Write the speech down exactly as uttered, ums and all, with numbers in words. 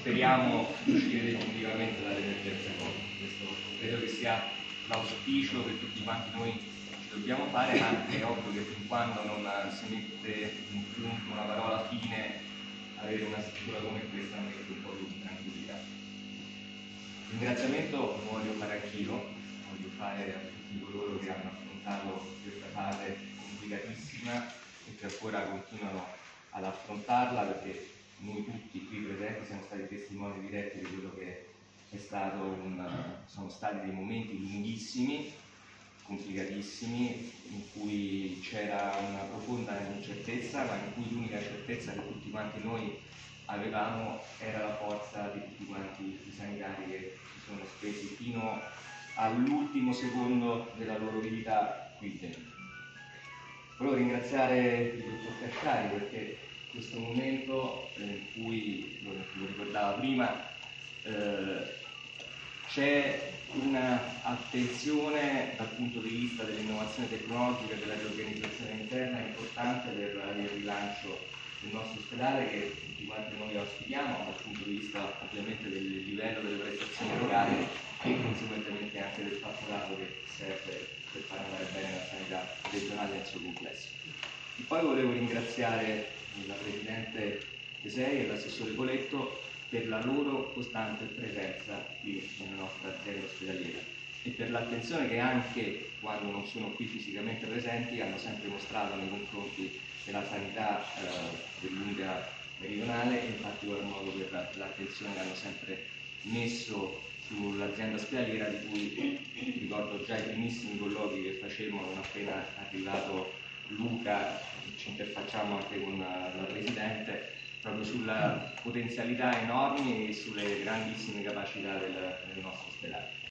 speriamo di uscire definitivamente dall'emergenza Covid. Questo credo che sia l'auspicio che tutti quanti noi ci dobbiamo fare, ma è ovvio che fin quando non si mette un punto, una parola fine, avere una struttura come questa mette un po' più di tranquillità. Ringraziamento lo voglio fare anch'io, voglio fare a tutti coloro che hanno affrontato questa fase complicatissima e che ancora continuano ad affrontarla, perché noi tutti qui presenti siamo stati testimoni diretti di quello che è stato un, sono stati dei momenti lunghissimi, complicatissimi, in cui c'era una profonda incertezza, ma in cui l'unica certezza che tutti quanti noi avevamo era la forza di tutti quanti i sanitari che si sono spesi fino all'ultimo secondo della loro vita qui dentro. Volevo ringraziare il dottor Casciari perché questo momento in cui, lo, lo ricordava prima, eh, c'è un'attenzione dal punto di vista dell'innovazione tecnologica e della riorganizzazione interna importante per il rilancio del nostro ospedale, che tutti quanti noi auspichiamo dal punto di vista ovviamente del livello delle prestazioni erogate e conseguentemente anche del fatturato che serve per far andare bene la sanità regionale nel suo complesso. E poi volevo ringraziare la Presidente Tesei e l'assessore Coletto per la loro costante presenza qui nella nostra azienda ospedaliera e per l'attenzione che anche quando non sono qui fisicamente presenti hanno sempre mostrato nei confronti della sanità eh, dell'Umbria meridionale e in particolar modo per l'attenzione che hanno sempre messo sull'azienda ospedaliera, di cui ricordo già i primissimi colloqui che facemmo non appena arrivato Luca, ci interfacciamo anche con la Presidente proprio sulla potenzialità enormi e sulle grandissime capacità del, del nostro ospedale.